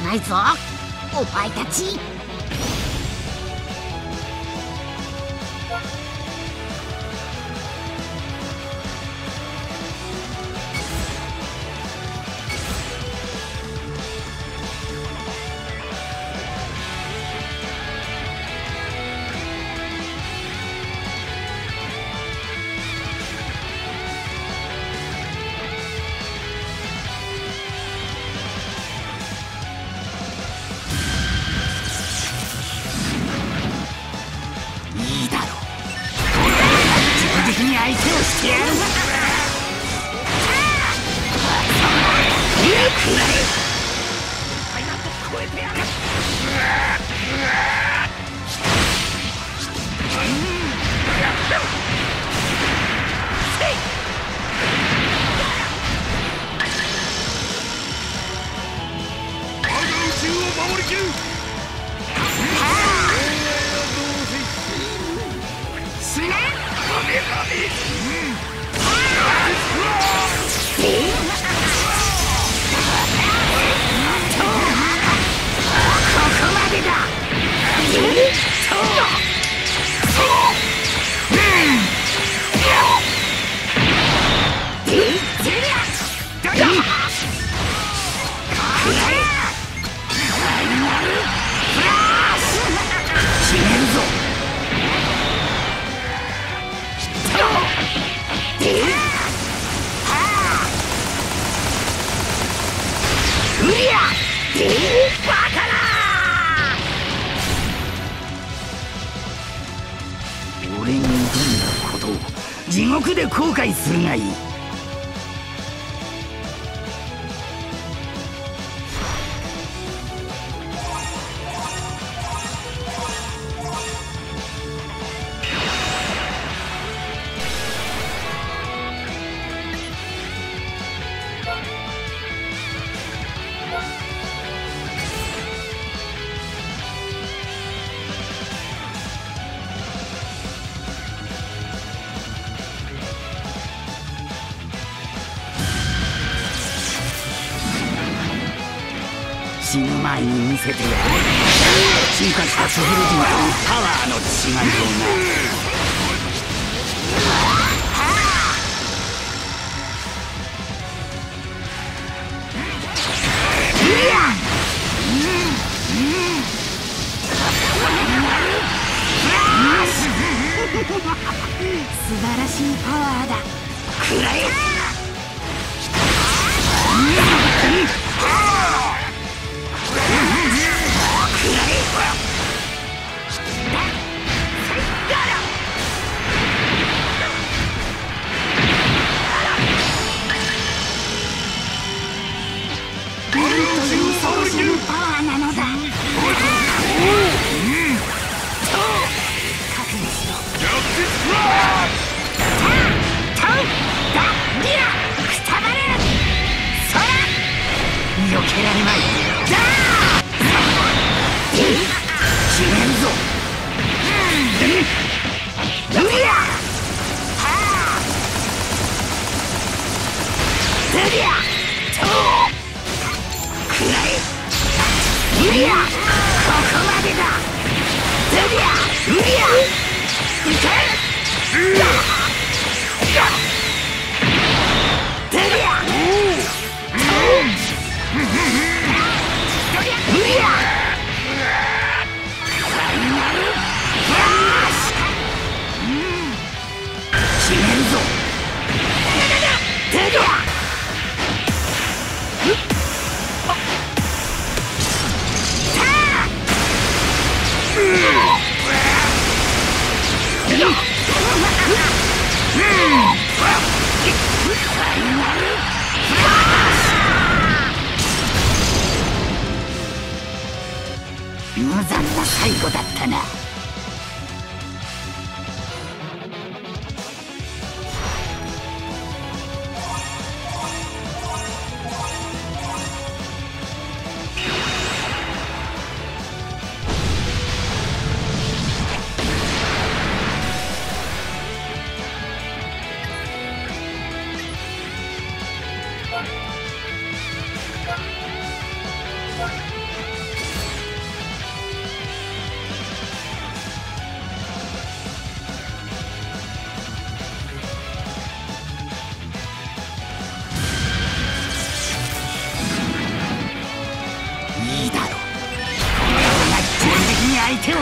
ないぞお前たち。相手をしてやる。俺に挑んだことを地獄で後悔するがいい。死ぬ前に見せてやる。進化したスフル人とパワーの違いをな。素晴らしいパワーだ。くらえ。そういうパワーなのだ。覚悟しろ。くたばれ。そら避けられまい。決めるぞ。ここまでだ。いけ。決めるぞ。無残な最後だったな。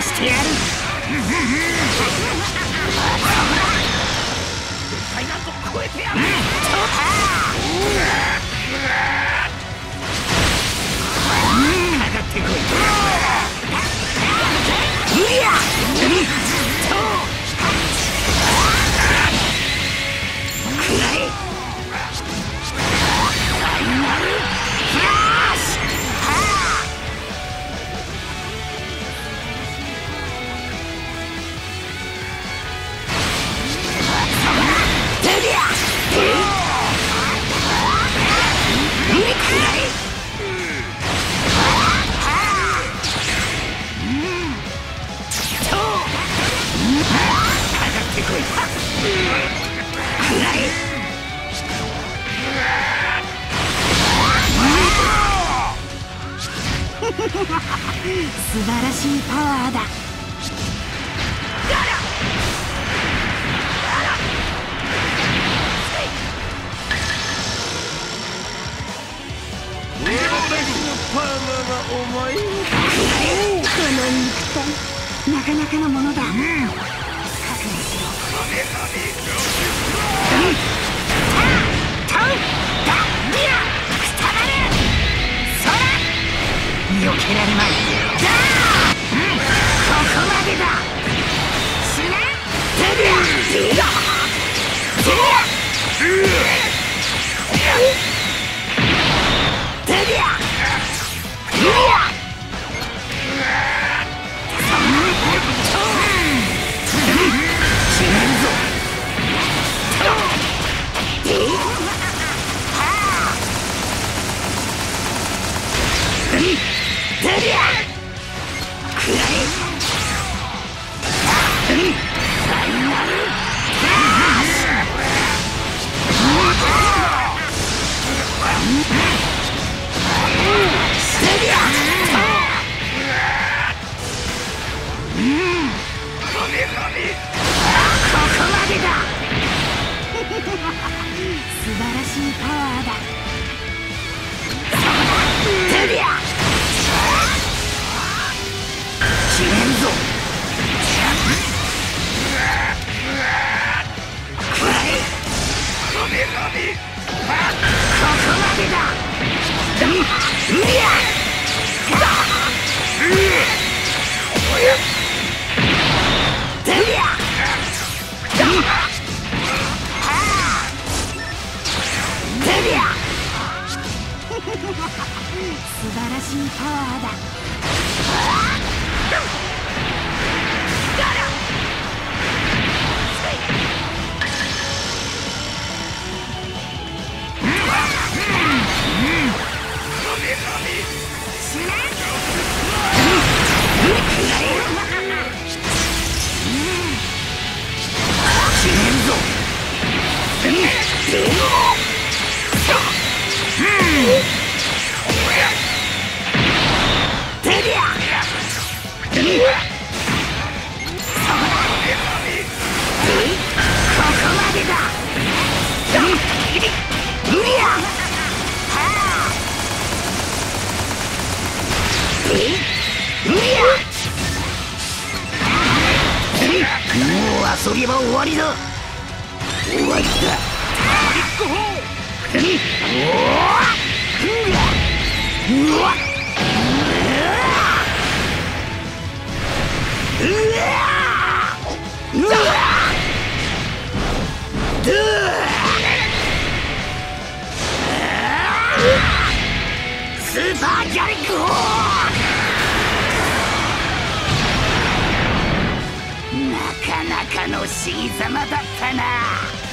してやる。絶対なんと超えてやる。かかってこい。無理や。くらえ。ファイナルフラッシュ。素晴らしいパワーだ。この肉体、なかなかのものだ。覚悟しろ。避けられまい。ここまでだ。死ね。テビア。テビア。死ねるぞ。テビア。くらえ。ファイナルフラッシュ。テビア。ここまでだ。素晴らしいパワーだ。テビア。死ねんぞ。くらえ。ここまでだ。うりゃ。テビア。テビア。素晴らしいパワーだ。遊びは終わりだ。終わりだ。スーパーギャリック砲。なかなかの死に様だったな。